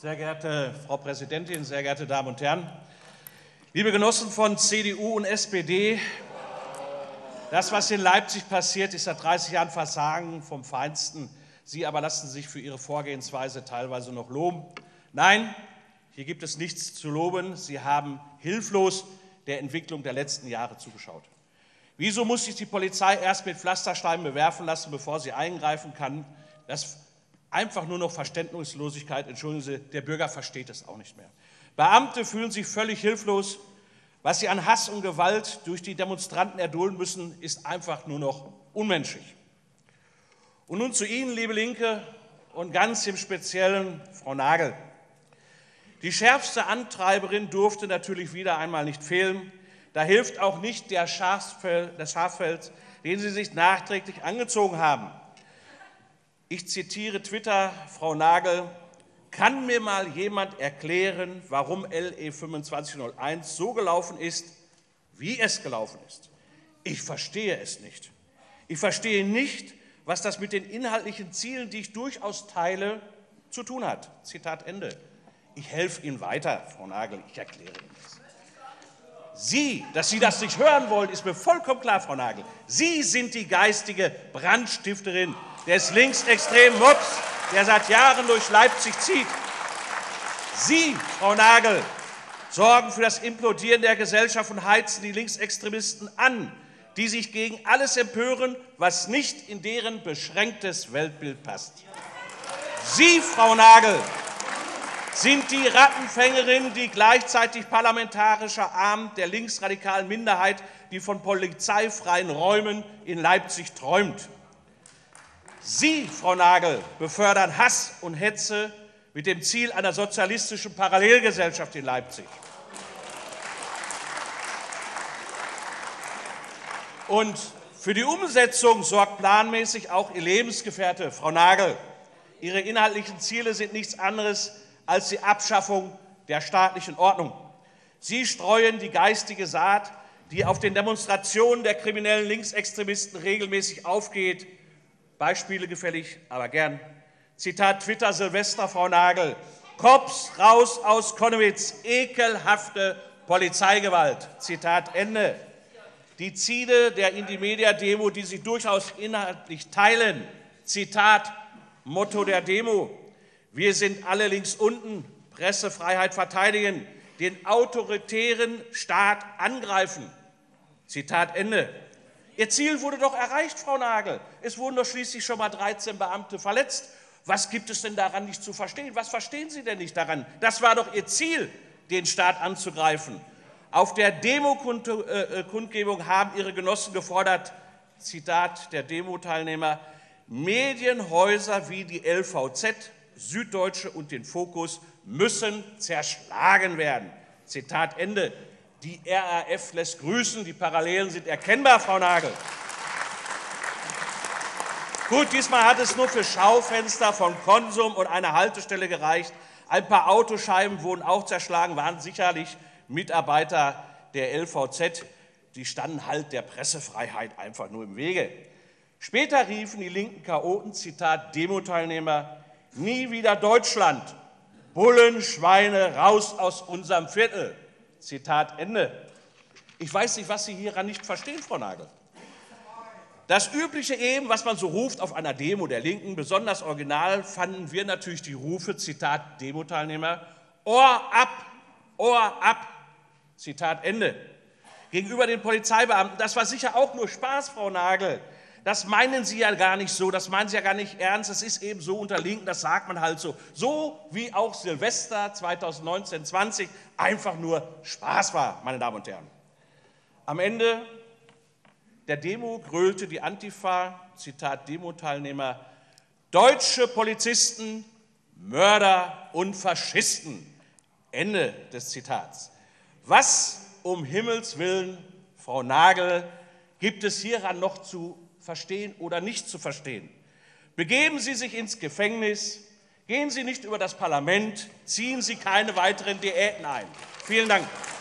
Sehr geehrte Frau Präsidentin, sehr geehrte Damen und Herren! Liebe Genossen von CDU und SPD, das, was in Leipzig passiert, ist seit 30 Jahren Versagen vom Feinsten. Sie aber lassen sich für Ihre Vorgehensweise teilweise noch loben. Nein, hier gibt es nichts zu loben. Sie haben hilflos der Entwicklung der letzten Jahre zugeschaut. Wieso muss sich die Polizei erst mit Pflastersteinen bewerfen lassen, bevor sie eingreifen kann? Das ist einfach nur noch Verständnislosigkeit. Entschuldigen Sie, der Bürger versteht es auch nicht mehr. Beamte fühlen sich völlig hilflos. Was sie an Hass und Gewalt durch die Demonstranten erdulden müssen, ist einfach nur noch unmenschlich. Und nun zu Ihnen, liebe Linke, und ganz im Speziellen Frau Nagel. Die schärfste Antreiberin durfte natürlich wieder einmal nicht fehlen. Da hilft auch nicht der Schafpelz, den Sie sich nachträglich angezogen haben. Ich zitiere Twitter, Frau Nagel: Kann mir mal jemand erklären, warum LE 2501 so gelaufen ist, wie es gelaufen ist? Ich verstehe es nicht. Ich verstehe nicht, was das mit den inhaltlichen Zielen, die ich durchaus teile, zu tun hat. Zitat Ende. Ich helfe Ihnen weiter, Frau Nagel, ich erkläre Ihnen das. Sie, dass Sie das nicht hören wollen, ist mir vollkommen klar, Frau Nagel. Sie sind die geistige Brandstifterin des linksextremen Mobs, der seit Jahren durch Leipzig zieht. Sie, Frau Nagel, sorgen für das Implodieren der Gesellschaft und heizen die Linksextremisten an, die sich gegen alles empören, was nicht in deren beschränktes Weltbild passt. Sie, Frau Nagel, sind die Rattenfängerin, die gleichzeitig parlamentarischer Arm der linksradikalen Minderheit, die von polizeifreien Räumen in Leipzig träumt. Sie, Frau Nagel, befördern Hass und Hetze mit dem Ziel einer sozialistischen Parallelgesellschaft in Leipzig. Und für die Umsetzung sorgt planmäßig auch Ihr Lebensgefährte, Frau Nagel. Ihre inhaltlichen Ziele sind nichts anderes als die Abschaffung der staatlichen Ordnung. Sie streuen die geistige Saat, die auf den Demonstrationen der kriminellen Linksextremisten regelmäßig aufgeht. Beispiele gefällig, aber gern. Zitat Twitter Silvester, Frau Nagel: Cops raus aus Konnewitz, ekelhafte Polizeigewalt. Zitat Ende. Die Ziele der Indymedia-Demo, die Sie durchaus inhaltlich teilen. Zitat Motto der Demo: Wir sind alle links unten, Pressefreiheit verteidigen, den autoritären Staat angreifen. Zitat Ende. Ihr Ziel wurde doch erreicht, Frau Nagel. Es wurden doch schließlich schon mal 13 Beamte verletzt. Was gibt es denn daran nicht zu verstehen? Was verstehen Sie denn nicht daran? Das war doch Ihr Ziel, den Staat anzugreifen. Auf der Demo-Kundgebung haben Ihre Genossen gefordert, Zitat der Demo-Teilnehmer: Medienhäuser wie die LVZ, Süddeutsche und den Fokus müssen zerschlagen werden. Zitat Ende. Die RAF lässt grüßen, die Parallelen sind erkennbar, Frau Nagel. Gut, diesmal hat es nur für Schaufenster von Konsum und eine Haltestelle gereicht. Ein paar Autoscheiben wurden auch zerschlagen, waren sicherlich Mitarbeiter der LVZ. Die standen halt der Pressefreiheit einfach nur im Wege. Später riefen die linken Chaoten, Zitat Demo-Teilnehmer: Nie wieder Deutschland, Bullen, Schweine, raus aus unserem Viertel. Zitat Ende. Ich weiß nicht, was Sie hieran nicht verstehen, Frau Nagel. Das Übliche eben, was man so ruft auf einer Demo der Linken, besonders original fanden wir natürlich die Rufe, Zitat Demo-Teilnehmer: Ohr ab, Zitat Ende. Gegenüber den Polizeibeamten, das war sicher auch nur Spaß, Frau Nagel. Das meinen Sie ja gar nicht so, das meinen Sie ja gar nicht ernst. Das ist eben so unter Linken, das sagt man halt so. So wie auch Silvester 2019/20 einfach nur Spaß war, meine Damen und Herren. Am Ende der Demo grölte die Antifa, Zitat Demo-Teilnehmer: Deutsche Polizisten, Mörder und Faschisten. Ende des Zitats. Was um Himmels Willen, Frau Nagel, gibt es hieran noch zu verstehen oder nicht zu verstehen? Begeben Sie sich ins Gefängnis, gehen Sie nicht über das Parlament, ziehen Sie keine weiteren Diäten ein. Vielen Dank.